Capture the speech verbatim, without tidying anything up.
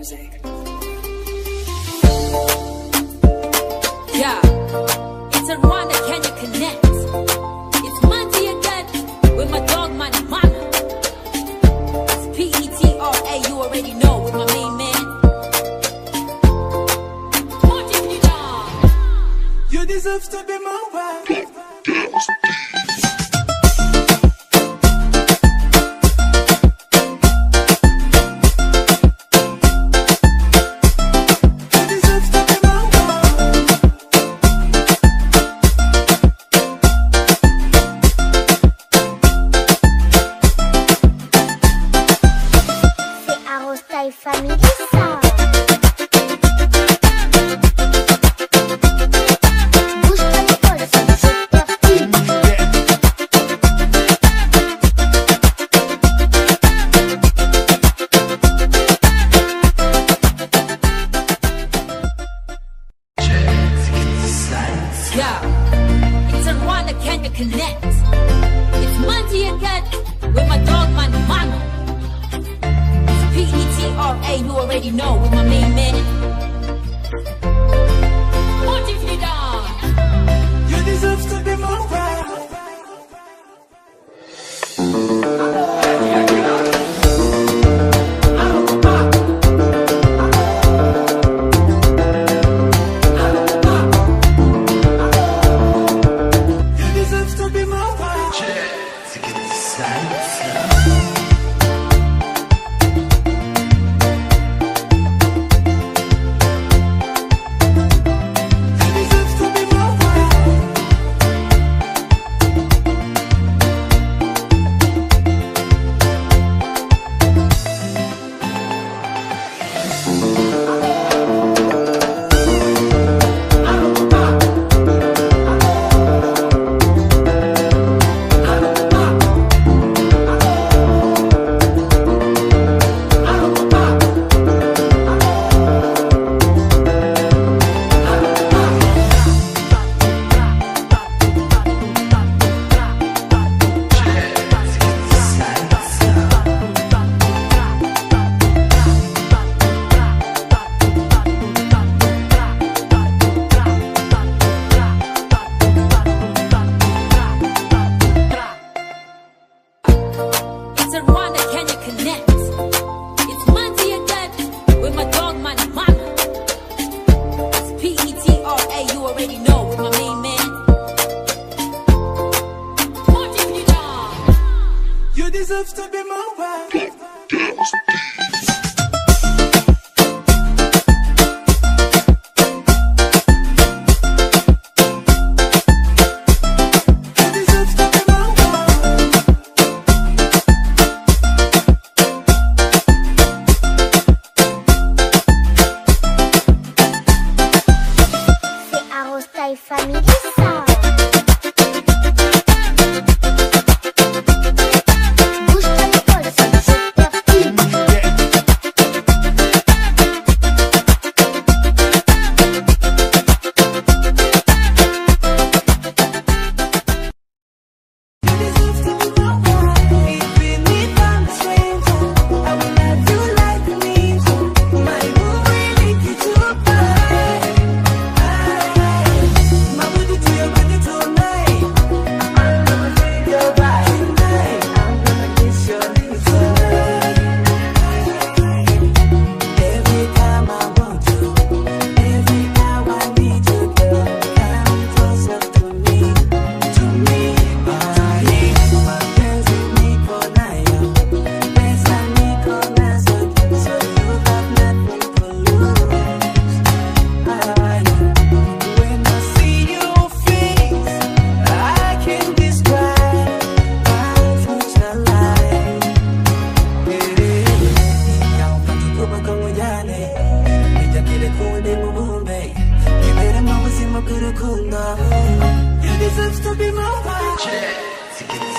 music. Yeah, it's a Rwanda, can you connect? It's Monday again with my dog, Money Mana. It's P E T R A, you already know, with my main man. You deserve to be my wife. Family song. Yeah, it's a Rwanda, can you connect? It's Monday again with my dog, Money Mana. P E T R A, you already know, with my main man. You deserve to be my wife. You deserve to be my wife. To get the sights. It's a Rwanda, can you connect? It's Monday again with my dog, Money Mana. It's P E T R A, you already know, with my main man. You deserve to be my wife. Family song. You deserve to be my wife.